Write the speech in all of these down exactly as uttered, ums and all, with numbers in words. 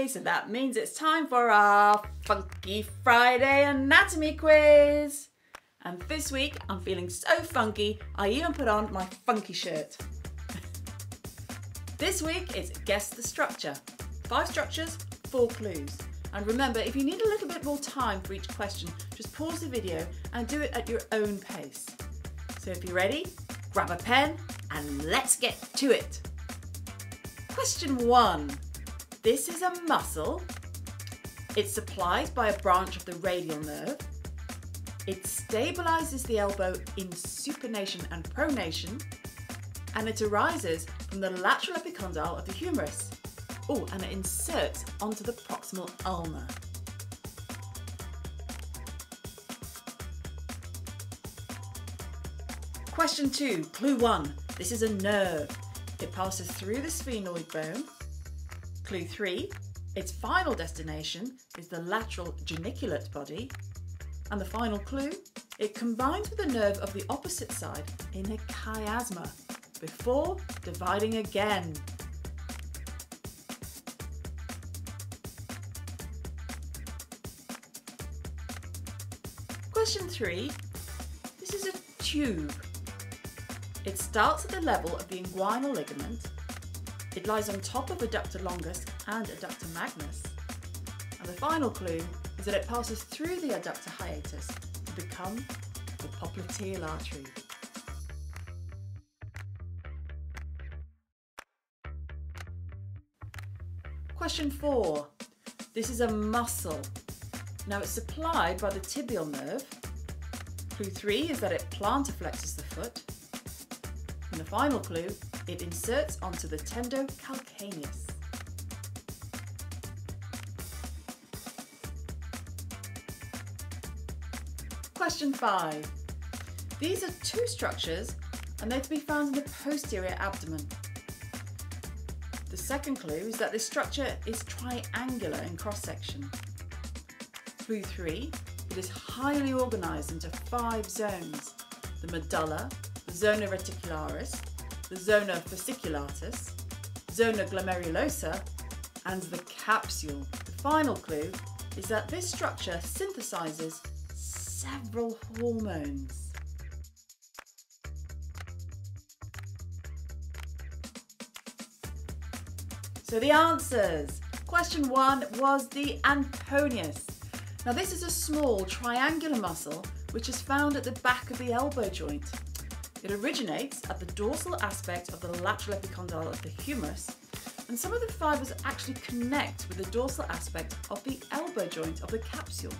Friday, so that means it's time for our Funky Friday Anatomy Quiz. And this week, I'm feeling so funky, I even put on my funky shirt. This week, it's Guess the Structure. Five structures, four clues. And remember, if you need a little bit more time for each question, just pause the video and do it at your own pace. So if you're ready, grab a pen and let's get to it. Question one. This is a muscle. It's supplied by a branch of the radial nerve. It stabilizes the elbow in supination and pronation, and it arises from the lateral epicondyle of the humerus. Oh, and it inserts onto the proximal ulnar. Question two, clue one. This is a nerve. It passes through the sphenoid bone. Clue three, its final destination is the lateral geniculate body. And the final clue, it combines with the nerve of the opposite side in a chiasma before dividing again. Question three, this is a tube. It starts at the level of the inguinal ligament. It lies on top of adductor longus and adductor magnus. And the final clue is that it passes through the adductor hiatus to become the popliteal artery. Question four. This is a muscle. Now it's supplied by the tibial nerve. Clue three is that it plantar flexes the foot. And the final clue, it inserts onto the tendocalcaneus. Question five. These are two structures and they're to be found in the posterior abdomen. The second clue is that this structure is triangular in cross-section. Clue three, it is highly organised into five zones: the medulla, the zona reticularis, the zona fasciculatus, zona glomerulosa, and the capsule. The final clue is that this structure synthesises several hormones. So the answers. Question one was the Antonius. Now this is a small triangular muscle which is found at the back of the elbow joint. It originates at the dorsal aspect of the lateral epicondyle of the humerus, and some of the fibres actually connect with the dorsal aspect of the elbow joint of the capsule.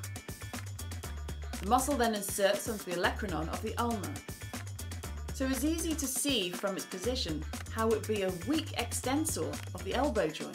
The muscle then inserts onto the olecranon of the ulnar. So it's easy to see from its position how it would be a weak extensor of the elbow joint.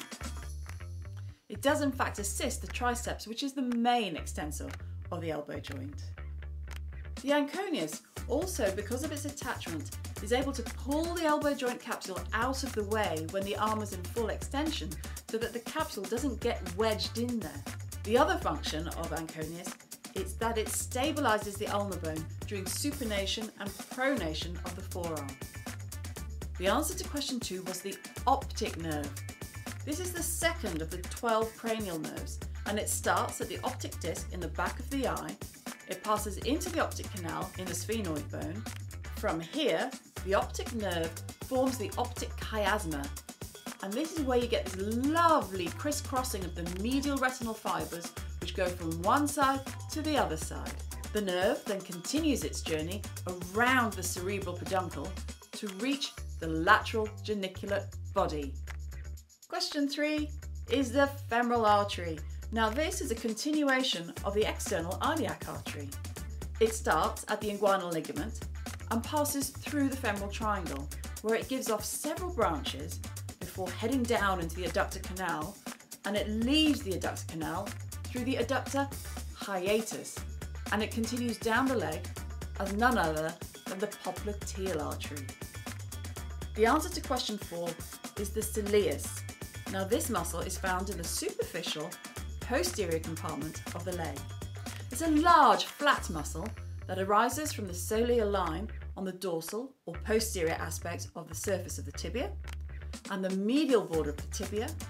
It does in fact assist the triceps, which is the main extensor of the elbow joint. The Antonius also, because of its attachment, is able to pull the elbow joint capsule out of the way when the arm is in full extension so that the capsule doesn't get wedged in there. The other function of Antonius is that it stabilises the ulnar bone during supination and pronation of the forearm. The answer to question two was the optic nerve. This is the second of the twelve cranial nerves, and it starts at the optic disc in the back of the eye. It passes into the optic canal in the sphenoid bone. From here, the optic nerve forms the optic chiasma, and this is where you get this lovely crisscrossing of the medial retinal fibres which go from one side to the other side. The nerve then continues its journey around the cerebral peduncle to reach the lateral geniculate body. Question three is the femoral artery. Now this is a continuation of the external iliac artery. It starts at the inguinal ligament and passes through the femoral triangle, where it gives off several branches before heading down into the adductor canal, and it leaves the adductor canal through the adductor hiatus, and it continues down the leg as none other than the popliteal artery. The answer to question four is the sillies. Now this muscle is found in the superficial posterior compartment of the leg. It's a large flat muscle that arises from the soleal line on the dorsal or posterior aspect of the surface of the tibia and the medial border of the tibia,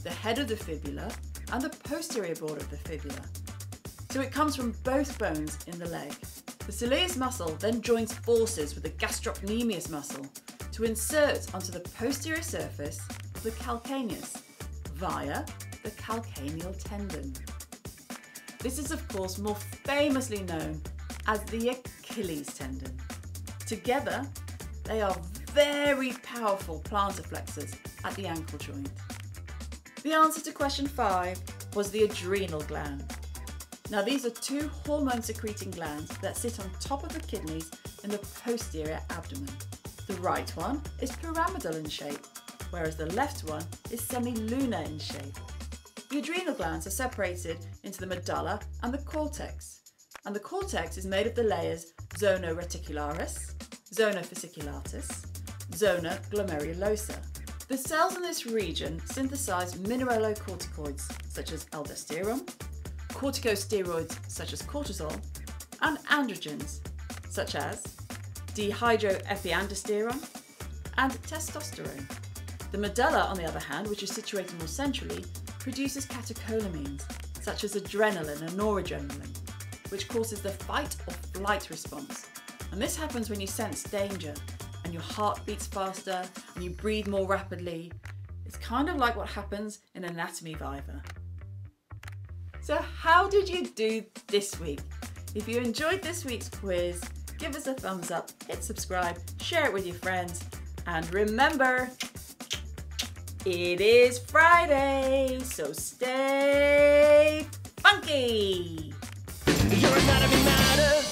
the head of the fibula and the posterior border of the fibula. So it comes from both bones in the leg. The sillies muscle then joins forces with the gastrocnemius muscle to insert onto the posterior surface of the calcaneus via the calcaneal tendon. This is of course more famously known as the Achilles tendon. Together, they are very powerful plantar flexors at the ankle joint. The answer to question five was the adrenal gland. Now these are two hormone-secreting glands that sit on top of the kidneys in the posterior abdomen. The right one is pyramidal in shape, whereas the left one is semilunar in shape. The adrenal glands are separated into the medulla and the cortex, and the cortex is made of the layers zona reticularis, zona fasciculatus, zona glomerulosa. The cells in this region synthesize mineralocorticoids such as aldosterone, corticosteroids such as cortisol, and androgens such as dehydroepiandrosterone and testosterone. The medulla, on the other hand, which is situated more centrally, produces catecholamines such as adrenaline and noradrenaline, which causes the fight or flight response. And this happens when you sense danger and your heart beats faster and you breathe more rapidly. It's kind of like what happens in Anatomy Viva. So how did you do this week? If you enjoyed this week's quiz, give us a thumbs up, hit subscribe, share it with your friends, and remember, it is Friday, so stay funky! Your anatomy matters.